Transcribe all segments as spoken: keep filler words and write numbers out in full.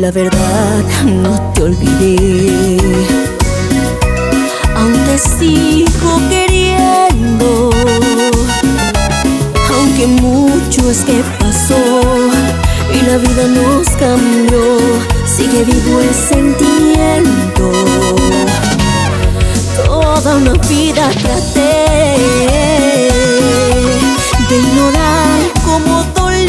La verdad, no te olvidé, aún te sigo queriendo. Aunque mucho es que pasó y la vida nos cambió, sigue vivo el sentimiento. Toda una vida traté de ignorar cómo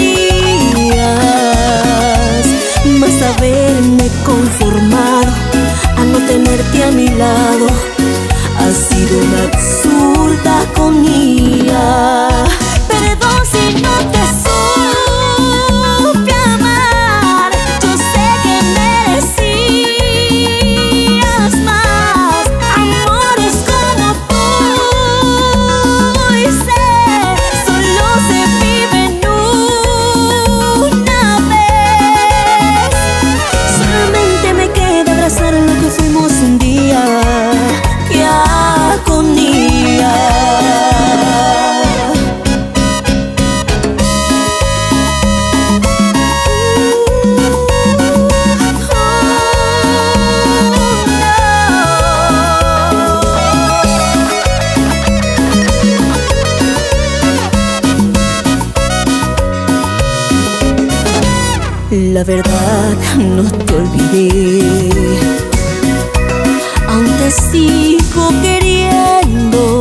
dolías, mas haberme conformado a no tenerte a mi lado ha sido una absurda agonía. Perdón si no te supe amar, yo sé que merecías más amores como tú, y sé, solo se vive en una vez. Solamente me queda abrazar lo que fuimos un día. ¡Qué agonía! La verdad, no te olvidé, aún te sigo queriendo.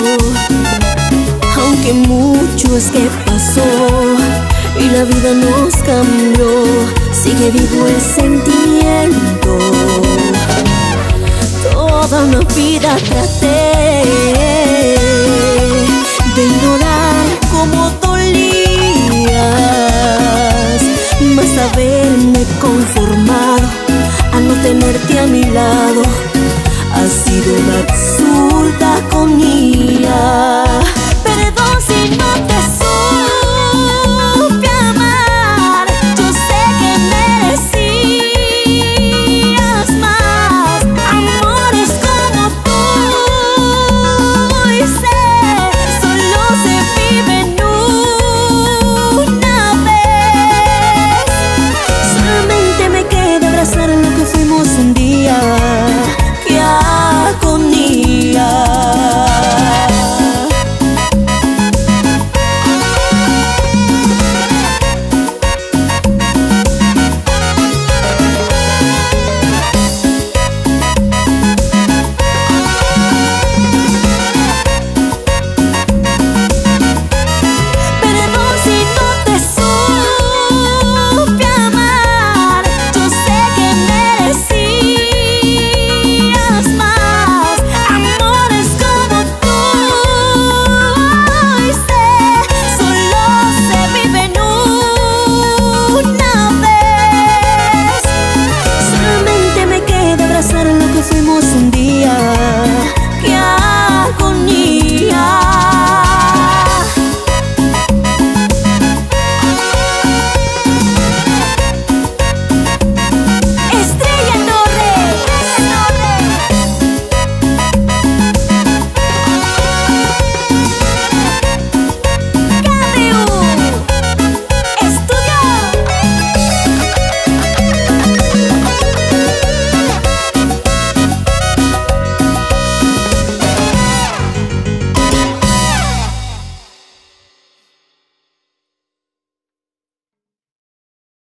Aunque mucho es que pasó y la vida nos cambió, sigue vivo el sentimiento. Toda una vida traté de ignorar cómo dolías, mas haberme conformado a no tenerte a mi lado ha sido una